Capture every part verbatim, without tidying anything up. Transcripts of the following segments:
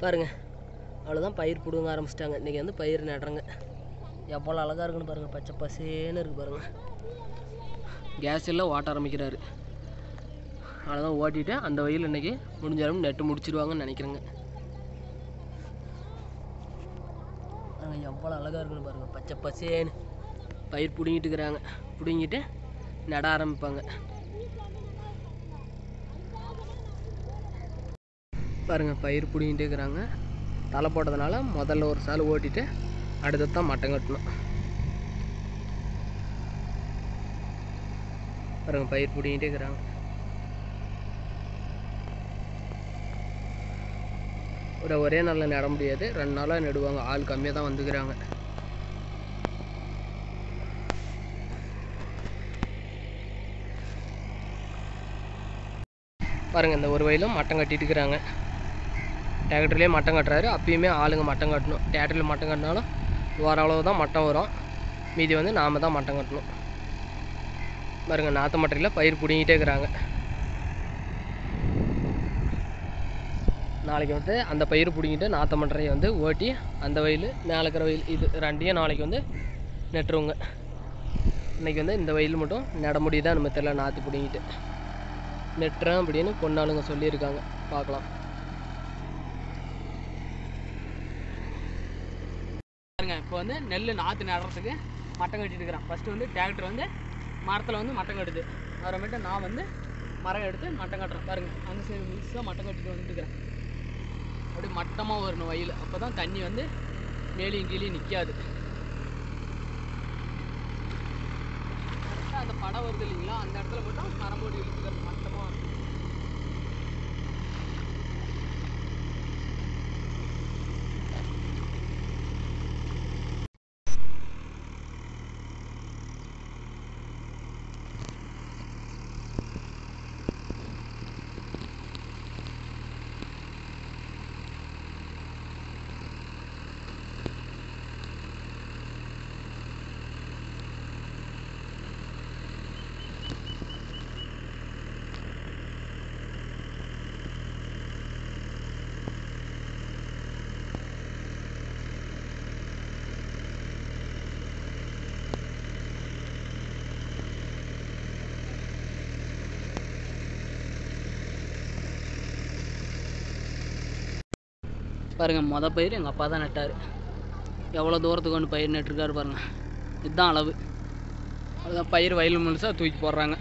பாருங்கள், அவ்வளோதான் பயிர் பிடுங்க ஆரம்பிச்சிட்டாங்க. இன்றைக்கி வந்து பயிர் நடுறங்க. எவ்வளோ அழகாக இருக்குன்னு பாருங்கள், பச்சை பசேன்னு இருக்குது பாருங்கள். கேஸ் எல்லாம் ஓட்ட ஆரம்பிக்கிறாரு. அவ்வளோதான் ஓட்டிட்டு அந்த வயல் இன்றைக்கி முடிஞ்சாலும் நெட்டு முடிச்சிடுவாங்கன்னு நினைக்கிறேங்க. பாருங்கள் எவ்வளோ அழகாக இருக்குன்னு பாருங்கள், பச்சை பசேன்னு பயிர் பிடுங்கிட்டு இருக்கிறாங்க. பிடுங்கிட்டு நட ஆரம்பிப்பாங்க. பாருங்கள் பயிர் பிடிங்கிட்டே இருக்கிறாங்க. தலை போட்டதுனால முதல்ல ஒரு சால் ஓட்டிட்டு அடுத்து தான் மட்டம் கட்டணும். பாருங்கள் பயிர் பிடிங்கிட்டே இருக்கிறாங்க. ஒரு ஒரே நாளில் நட முடியாது, ரெண்டு நாளாக நடுவாங்க. ஆள் கம்மியாக தான் வந்துக்கிறாங்க. பாருங்கள் இந்த ஒரு வயலும் மட்டம் கட்டிட்டு இருக்கிறாங்க. டிராக்டர்லேயே மட்டம் கட்டுறாரு. அப்பயுமே ஆளுங்க மட்டம் கட்டணும். டிராக்டரில் மட்டம் கட்டினாலும் ஓரளவு தான் மட்டம் வரும், மீதி வந்து நாம் தான் மட்டம் கட்டணும். பாருங்கள் நாற்று மட்டையில் பயிர் பிடிங்கிட்டே இருக்கிறாங்க. நாளைக்கு வந்து அந்த பயிர் பிடிங்கிட்டு நாற்று மட்டையை வந்து ஓட்டி அந்த வயல் மேலே இருக்கிற வயல் இது ரெண்டையும் நாளைக்கு வந்து நெட்டுருவோங்க. இன்றைக்கி வந்து இந்த வயல் மட்டும் நட முடியுதான் நம்ம தெரியல. நாற்று பிடிங்கிட்டு நெட்டுறேன் அப்படின்னு பொண்ணாளுங்க சொல்லியிருக்காங்க. பார்க்கலாம். பாருங்க இப்போ வந்து நெல் நாற்று நடுறதுக்கு மட்டம் கட்டிட்டு இருக்கிறேன். ஃபஸ்ட்டு வந்து டிராக்டர் வந்து மரத்தில் வந்து மட்டம் கட்டுது. அப்புறமேட்டு நான் வந்து மரம் எடுத்து மட்டம் கட்டுறேன். பாருங்கள் அந்த சைடு முழுசாக மட்டம் கட்டிட்டு வந்துட்டுருக்கிறேன். அப்படி மட்டமாக வரணும் வயல், அப்போ தான் தண்ணி வந்து மேலேயும் கீழேயும் நிற்காது. அந்த படம் வருது இல்லைங்களா, அந்த இடத்துல மட்டும் மரம் போட்டு இழுத்துக்கிறது மட்டமாக. பாருங்கள் மொதல் பயிர் எங்கள் அப்பா தான் நட்டார். எவ்வளோ தூரத்துக்கு ஒன்று பயிர் நட்டுருக்காரு பாருங்கள். இதுதான் அளவு. அதுதான் பயிர் வயல் முழுசாக தூக்கி போடுறாங்க.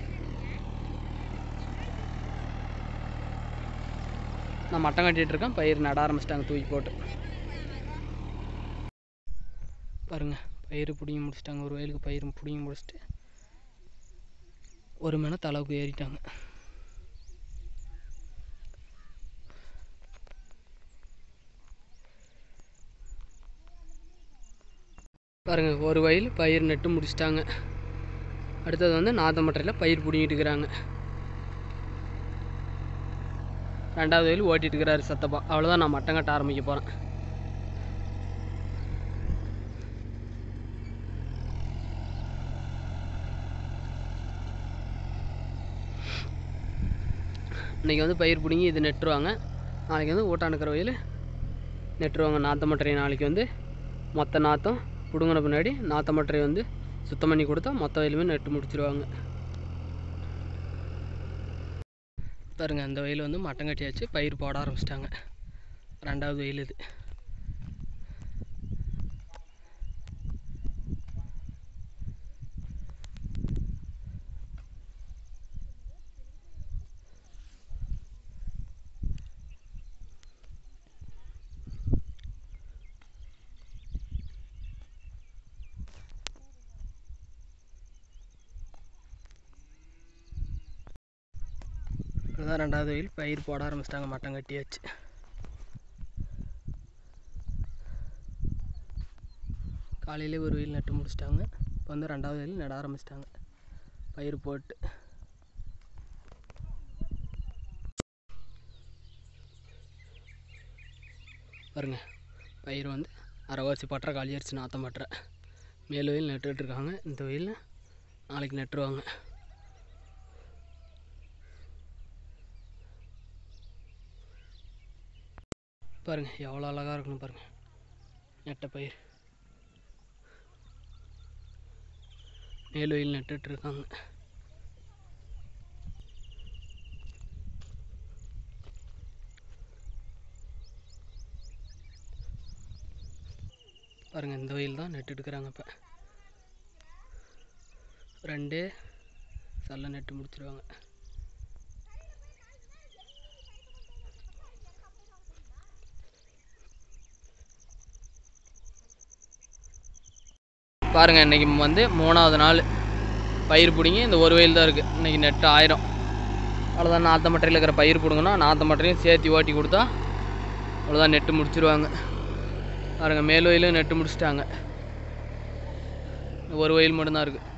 நான் மட்டம் கட்டிகிட்ருக்கேன். பயிர் நட ஆரம்பிச்சிட்டாங்க தூக்கி போட்டு. பாருங்கள் பயிர் பிடிங்கி முடிச்சிட்டாங்க. ஒரு வயலுக்கு பயிர் பிடிங்கி முடிச்சுட்டு ஒரு மணி தளவுக்கு ஏறிட்டாங்க. பாருங்கள் ஒரு வயல் பயிர் நட்டு முடிச்சிட்டாங்க. அடுத்தது வந்து நாற்று மட்டையில் பயிர் பிடிங்கிட்டு இருக்கிறாங்க. ரெண்டாவது வயல் ஓட்டிகிட்டு இருக்கிறாரு சத்தப்பா. அவ்வளோதான், நான் மட்டம் கட்ட ஆரம்பிக்க போகிறேன். இன்றைக்கி வந்து பயிர் பிடிங்கி இது நெட்டுருவாங்க. நாளைக்கு வந்து ஊட்டானுக்கிற வயல் நெட்டுருவாங்க. நாற்று மட்டரை நாளைக்கு வந்து மொத்த நாற்றும் பிடுங்கின பின்னாடி நாற்று மட்டரை வந்து சுத்தம் பண்ணி கொடுத்தா மொத்த வயலுமே நெட்டு முடிச்சிருவாங்க. பாருங்கள் அந்த வயல் வந்து மட்டம் கட்டியாச்சு, பயிர் போட ஆரம்பிச்சிட்டாங்க. ரெண்டாவது வயல் இது. இதுதான் ரெண்டாவது வயல் பயிர் போட ஆரம்பிச்சிட்டாங்க. மட்டம் கட்டியாச்சு. காலையிலே ஒரு வயல் நட்டு முடிச்சிட்டாங்க. இப்போ வந்து ரெண்டாவது வயல் நட ஆரம்பிச்சிட்டாங்க பயிர் போட்டு. பாருங்க பயிர் வந்து அரைவாசி பட்டறை காலியாரிச்சு. நாற்ற மட்டறை மேல் வயல் நட்டுட்ருக்காங்க. இந்த வயல் நாளைக்கு நட்டுருவாங்க. பாருங்கள் எவ்வளோ அழகாக இருக்குன்னு பாருங்கள். நெட்ட பயிர் நெல் நட்டுட்ருக்காங்க. பாருங்கள் இந்த வயல் தான் நட்டுட்டுருக்குறாங்க. இப்போ ரெண்டே சல்ல நட்டு முடிச்சிருவாங்க. பாருங்கள் இன்றைக்கி வந்து மூணாவது நாள் பயிர் பிடிங்கி இந்த ஒரு வயல் தான் இருக்குது. இன்றைக்கி நெட்டு ஆயிரம். அவ்வளோதான். நாற்று மட்டையில் இருக்கிற பயிர் பிடுங்கன்னா நாற்று மட்டையும் சேர்த்து ஓட்டி கொடுத்தா அவ்வளோதான், நெட்டு முடிச்சிருவாங்க. பாருங்கள் மேல் வயலும் நெட்டு முடிச்சிட்டாங்க. ஒரு வயல் மட்டும்தான் இருக்குது.